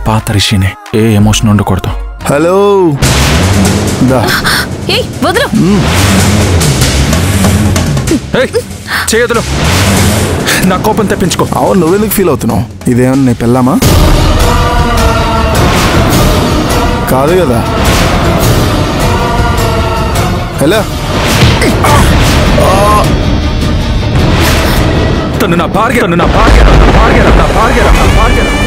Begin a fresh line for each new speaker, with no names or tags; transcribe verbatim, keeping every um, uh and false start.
పాత రిషిని, ఏ ఎమోషన్ ఉండకూడదు.
హలో
చేయదులు, నా కోపం తెప్పించుకో.
అవును, నువ్వెందుకు ఫీల్ అవుతున్నావు? ఇదేమన్నా నీ పెళ్ళామా? కాదు కదా. హలో,
తను నా భార్య, తను నా భార్య, నా భార్య, నా భార్య, నా భార్య.